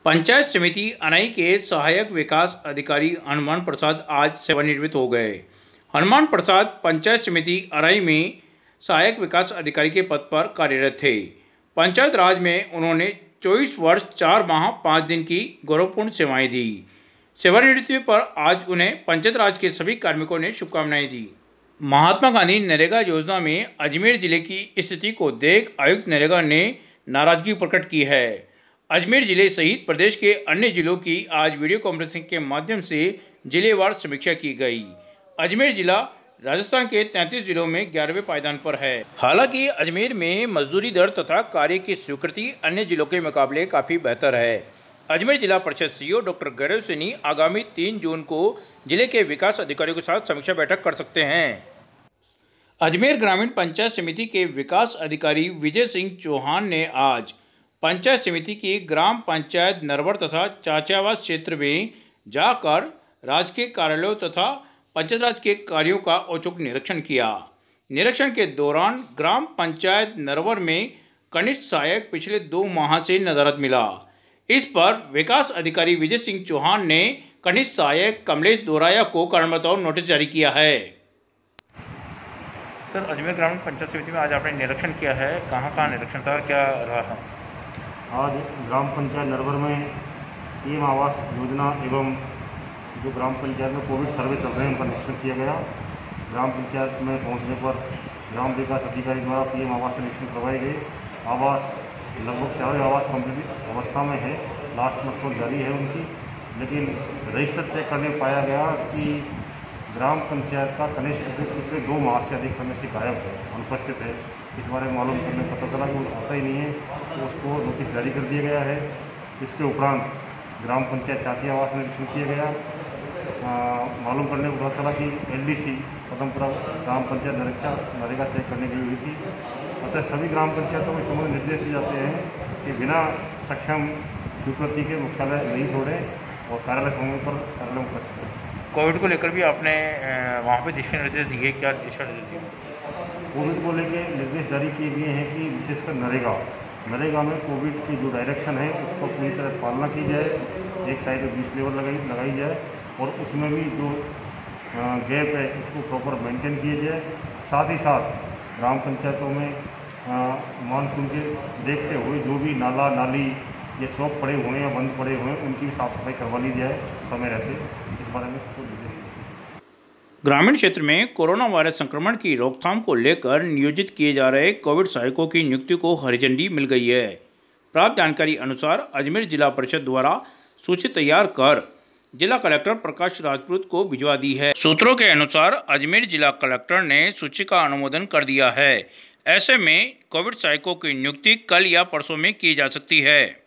पंचायत समिति अनई के सहायक विकास अधिकारी हनुमान प्रसाद आज सेवानिवृत्त हो गए। हनुमान प्रसाद पंचायत समिति अनई में सहायक विकास अधिकारी के पद पर कार्यरत थे। पंचायत राज में उन्होंने 24 वर्ष 4 माह 5 दिन की गौरवपूर्ण सेवाएं दी। सेवानिवृत्ति पर आज उन्हें पंचायत राज के सभी कार्मिकों ने शुभकामनाएं दी। महात्मा गांधी नरेगा योजना में अजमेर जिले की स्थिति को देख आयुक्त नरेगा ने नाराजगी प्रकट की है। अजमेर जिले सहित प्रदेश के अन्य जिलों की आज वीडियो कॉन्फ्रेंसिंग के माध्यम से जिलेवार समीक्षा की गई। अजमेर जिला राजस्थान के 33 जिलों में 11वें पायदान पर है। हालांकि अजमेर में मजदूरी दर तथा कार्य की स्वीकृति अन्य जिलों के मुकाबले काफ़ी बेहतर है। अजमेर जिला परिषद सीईओ डॉक्टर गौरव सैनी आगामी 3 जून को जिले के विकास अधिकारियों के साथ समीक्षा बैठक कर सकते हैं। अजमेर ग्रामीण पंचायत समिति के विकास अधिकारी विजय सिंह चौहान ने आज पंचायत समिति की ग्राम पंचायत नरवर तथा चाचावास क्षेत्र में जाकर राजकीय कार्यालयों तथा पंचायत राज के कार्यों का औचक निरीक्षण किया। निरीक्षण के दौरान ग्राम पंचायत नरवर में कनिष्ठ सहायक पिछले 2 माह से नदारद मिला। इस पर विकास अधिकारी विजय सिंह चौहान ने कनिष्ठ सहायक कमलेश दोराया को कारण बताओ नोटिस जारी किया है। सर, अजमेर ग्रामीण पंचायत समिति में आज आपने निरीक्षण किया है, कहाँ निरीक्षण था और क्या रहा? आज ग्राम पंचायत नरवर में पीएम आवास योजना एवं जो ग्राम पंचायत में कोविड सर्वे चल रहे हैं उनका निरीक्षण किया गया। ग्राम पंचायत में पहुंचने पर ग्राम विकास अधिकारी द्वारा पीएम आवास का निरीक्षण करवाए गए। आवास लगभग 4 आवास कंप्लीट अवस्था में है, लास्ट मस्टोर जारी है उनकी, लेकिन रजिस्टर चेक करने में पाया गया कि ग्राम पंचायत का कनिष्ठ पिछले 2 माह से अधिक समय से गायब है, अनुपस्थित है। इस बारे में मालूम करने पता चला कि वो आता ही नहीं है, तो उसको नोटिस जारी कर दिया गया है। इसके उपरांत ग्राम पंचायत चाची आवास में निरीक्षण किया गया। मालूम करने को पता चला कि LDC पदमपुरा ग्राम पंचायत नरेगा चेक करने के लिए हुई थी। अतः सभी ग्राम पंचायतों में संबंधित निर्देश दिए जाते हैं कि बिना सक्षम स्वीकृति के मुख्यालय नहीं छोड़ें और कार्यालय समय पर कार्यालय में उपस्थित रहें। कोविड को लेकर भी आपने वहाँ पे दिशा निर्देश दिए, क्या दिशा निर्देश दिए? कोविड को लेकर निर्देश जारी किए गए हैं कि विशेषकर नरेगा में कोविड की जो डायरेक्शन है उसको पूरी तरह पालना की जाए। एक साइड में 20 लेबर लगाई जाए और उसमें भी जो गैप है उसको प्रॉपर मेंटेन किया जाए। साथ ही साथ ग्राम पंचायतों में मानसून के देखते हुए जो भी नाला नाली ये चौक पड़े हुए हैं या बंद पड़े हुए हैं उनकी भी साफ सफाई करवा ली जाए समय रहते। इस बारे में ग्रामीण क्षेत्र में कोरोना वायरस संक्रमण की रोकथाम को लेकर नियोजित किए जा रहे कोविड सहायकों की नियुक्ति को हरी झंडी मिल गई है। प्राप्त जानकारी अनुसार अजमेर जिला परिषद द्वारा सूची तैयार कर जिला कलेक्टर प्रकाश राजपूत को भिजवा दी है। सूत्रों के अनुसार अजमेर जिला कलेक्टर ने सूची का अनुमोदन कर दिया है। ऐसे में कोविड सहायकों की नियुक्ति कल या परसों में की जा सकती है।